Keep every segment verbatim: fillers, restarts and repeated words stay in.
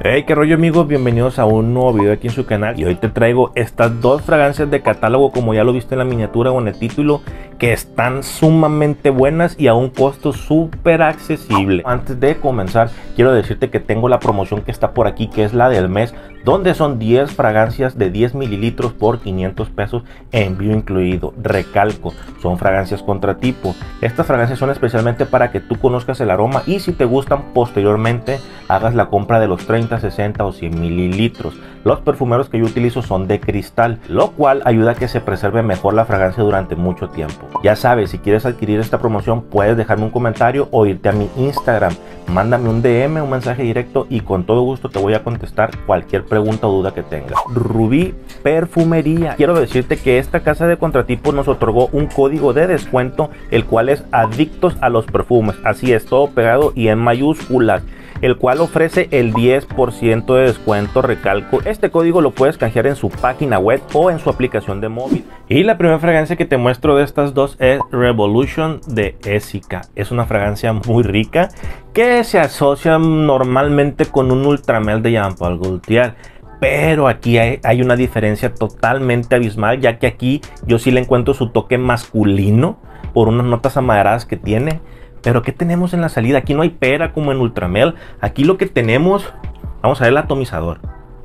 Hey, qué rollo amigos, bienvenidos a un nuevo video aquí en su canal. Y hoy te traigo estas dos fragancias de catálogo, como ya lo viste en la miniatura o en el título, que están sumamente buenas y a un costo súper accesible. Antes de comenzar, quiero decirte que tengo la promoción que está por aquí, que es la del mes, donde son diez fragancias de diez mililitros por quinientos pesos, envío incluido. Recalco, son fragancias contratipo. Estas fragancias son especialmente para que tú conozcas el aroma y si te gustan posteriormente hagas la compra de los treinta, sesenta o cien mililitros. Los perfumeros que yo utilizo son de cristal, lo cual ayuda a que se preserve mejor la fragancia durante mucho tiempo. Ya sabes, si quieres adquirir esta promoción puedes dejarme un comentario o irte a mi Instagram, mándame un D M, un mensaje directo y con todo gusto te voy a contestar cualquier pregunta o duda que tengas. Rubí Perfumería. Quiero decirte que esta casa de contratipo nos otorgó un código de descuento, el cual es Adictos a los Perfumes. Así es, todo pegado y en mayúsculas, el cual ofrece el diez por ciento de descuento. Recalco, este código lo puedes canjear en su página web o en su aplicación de móvil. Y la primera fragancia que te muestro de estas dos es Revolution de Essica. Es una fragancia muy rica que se asocia normalmente con un Ultramel de Jean Paul Gaultier, pero aquí hay, hay una diferencia totalmente abismal, ya que aquí yo sí le encuentro su toque masculino por unas notas amaderadas que tiene. Pero ¿qué tenemos en la salida? Aquí no hay pera como en Ultramel. Aquí lo que tenemos, vamos a ver el atomizador.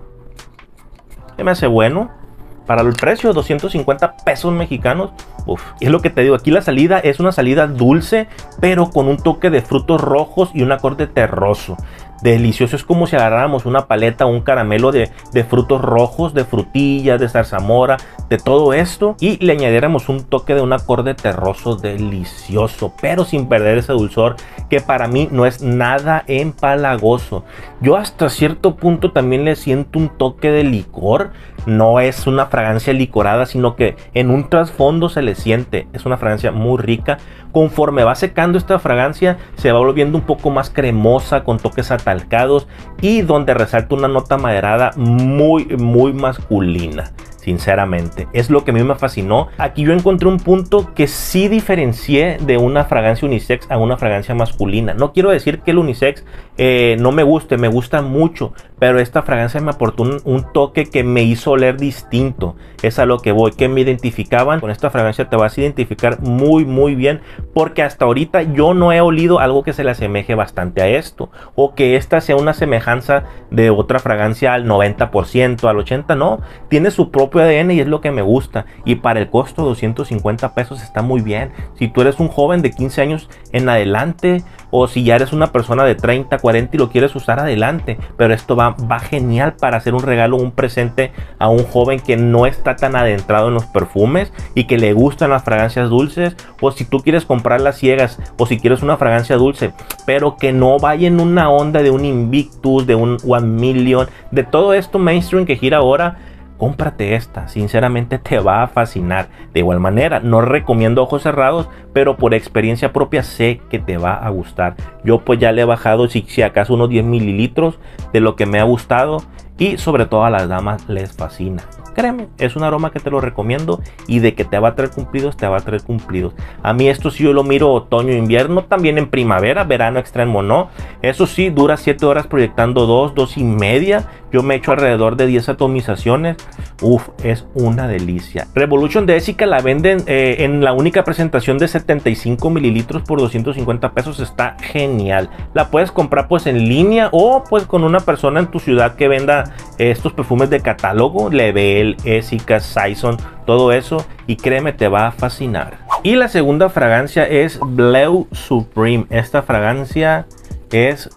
Se me hace bueno. Para el precio, doscientos cincuenta pesos mexicanos. Uf, es lo que te digo, aquí la salida es una salida dulce, pero con un toque de frutos rojos y un acorde terroso. Delicioso, es como si agarráramos una paleta o un caramelo de, de frutos rojos, de frutillas, de zarzamora, de todo esto, y le añadiéramos un toque de un acorde terroso delicioso, pero sin perder ese dulzor que para mí no es nada empalagoso. Yo hasta cierto punto también le siento un toque de licor. No es una fragancia licorada, sino que en un trasfondo se le siente. Es una fragancia muy rica. Conforme va secando esta fragancia, se va volviendo un poco más cremosa, con toques atalcados y donde resalta una nota maderada muy, muy masculina. Sinceramente, es lo que a mí me fascinó. Aquí yo encontré un punto que sí diferencié de una fragancia unisex a una fragancia masculina. No quiero decir que el unisex eh, no me guste, me gusta mucho, pero esta fragancia me aportó un, un toque que me hizo oler distinto. Es a lo que voy, que me identificaban. Con esta fragancia te vas a identificar muy muy bien, porque hasta ahorita yo no he olido algo que se le asemeje bastante a esto, o que esta sea una semejanza de otra fragancia al noventa por ciento, al ochenta por ciento, no. Tiene su propio A D N y es lo que me gusta, y para el costo doscientos cincuenta pesos está muy bien. Si tú eres un joven de quince años en adelante, o si ya eres una persona de treinta, cuarenta y lo quieres usar, adelante, pero esto va, va genial para hacer un regalo, un presente a un joven que no está tan adentrado en los perfumes y que le gustan las fragancias dulces, o si tú quieres comprarlas ciegas, o si quieres una fragancia dulce pero que no vaya en una onda de un Invictus, de un One Million, de todo esto mainstream que gira ahora. Cómprate esta, sinceramente te va a fascinar. De igual manera, no recomiendo ojos cerrados, pero por experiencia propia sé que te va a gustar. Yo pues ya le he bajado si, si acaso unos diez mililitros de lo que me ha gustado, y sobre todo a las damas les fascina. Créeme, es un aroma que te lo recomiendo, y de que te va a traer cumplidos, te va a traer cumplidos. A mí esto sí yo lo miro otoño, invierno, también en primavera, verano extremo no. Eso sí, dura siete horas proyectando dos, dos y media. Yo me echo alrededor de diez atomizaciones. Uf, es una delicia. Revolution de Essica la venden eh, en la única presentación de setenta y cinco mililitros por doscientos cincuenta pesos. Está genial. La puedes comprar pues en línea, o pues con una persona en tu ciudad que venda eh, estos perfumes de catálogo, Level, Essica, Saison, todo eso, y créeme, te va a fascinar. Y la segunda fragancia es Bleu Supreme. Esta fragancia es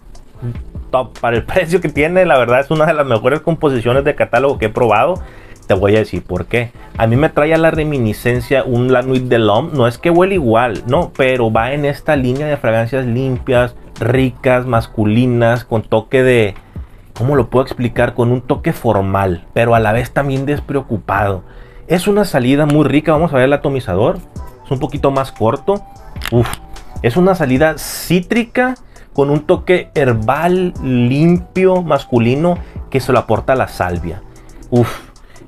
top para el precio que tiene. La verdad es una de las mejores composiciones de catálogo que he probado. Te voy a decir por qué. A mí me trae a la reminiscencia un La Nuit de l'Homme. No es que huele igual, no, pero va en esta línea de fragancias limpias, ricas, masculinas, con toque de... ¿Cómo lo puedo explicar? Con un toque formal, pero a la vez también despreocupado. Es una salida muy rica. Vamos a ver el atomizador. Es un poquito más corto. Uf, es una salida cítrica con un toque herbal, limpio, masculino, que se lo aporta la salvia. Uf,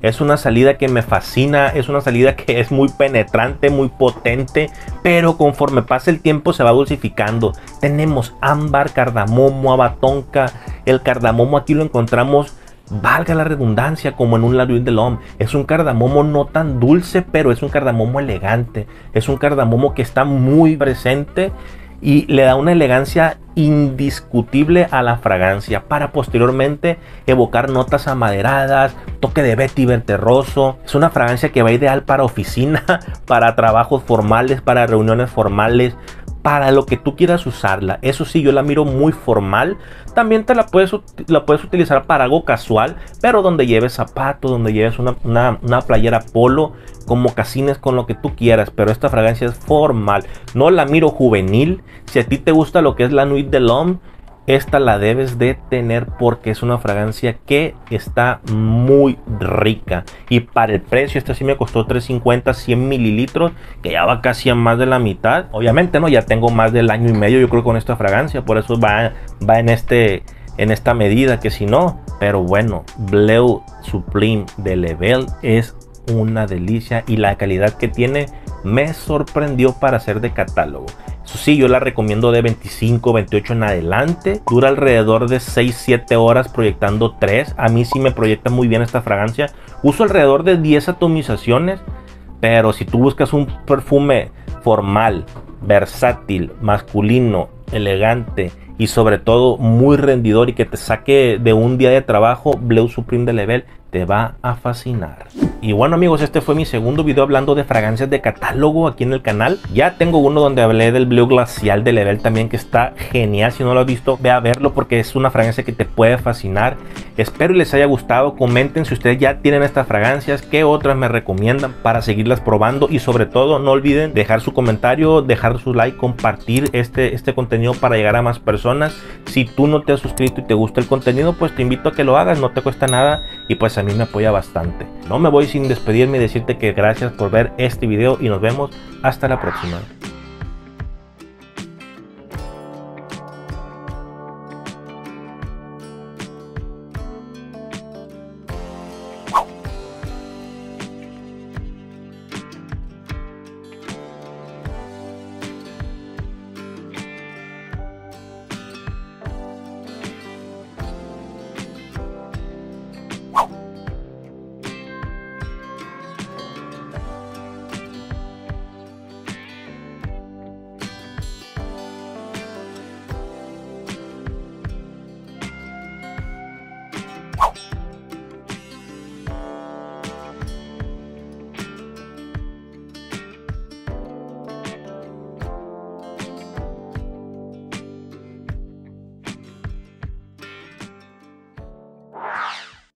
Es una salida que me fascina, es una salida que es muy penetrante, muy potente, pero conforme pasa el tiempo se va dulcificando. Tenemos ámbar, cardamomo, abatonca. El cardamomo aquí lo encontramos, valga la redundancia, como en un La Nuit de l'Homme. Es un cardamomo no tan dulce, pero es un cardamomo elegante. Es un cardamomo que está muy presente y le da una elegancia indiscutible a la fragancia para posteriormente evocar notas amaderadas, toque de vetiver terroso. Es una fragancia que va ideal para oficina, para trabajos formales, para reuniones formales, para lo que tú quieras usarla. Eso sí, yo la miro muy formal. También te la puedes, la puedes utilizar para algo casual, pero donde lleves zapatos, donde lleves una, una, una playera polo, con mocasines, con lo que tú quieras. Pero esta fragancia es formal. No la miro juvenil. Si a ti te gusta lo que es La Nuit de l'Homme, esta la debes de tener porque es una fragancia que está muy rica. Y para el precio, esta sí me costó tres cincuenta, cien mililitros, que ya va casi a más de la mitad. Obviamente, no, ya tengo más del año y medio yo creo con esta fragancia, por eso va, va en, este, en esta medida, que si no. Pero bueno, Bleu Supreme de Level es una delicia y la calidad que tiene me sorprendió para ser de catálogo. Eso sí, yo la recomiendo de veinticinco, veintiocho en adelante. Dura alrededor de seis, siete horas proyectando tres. A mí sí me proyecta muy bien esta fragancia. Uso alrededor de diez atomizaciones. Pero si tú buscas un perfume formal, versátil, masculino, elegante y sobre todo muy rendidor y que te saque de un día de trabajo, Bleu Supreme de Level te va a fascinar. Y bueno amigos, este fue mi segundo video hablando de fragancias de catálogo aquí en el canal. Ya tengo uno donde hablé del Bleu Glacial de Level también, que está genial. Si no lo has visto, ve a verlo porque es una fragancia que te puede fascinar. Espero les haya gustado. Comenten si ustedes ya tienen estas fragancias, qué otras me recomiendan para seguirlas probando. Y sobre todo no olviden dejar su comentario, dejar su like, compartir este, este contenido para llegar a más personas. Si tú no te has suscrito y te gusta el contenido, pues te invito a que lo hagas, no te cuesta nada y pues a mí me apoya bastante. No me voy sin despedirme y decirte que gracias por ver este video y nos vemos hasta la próxima.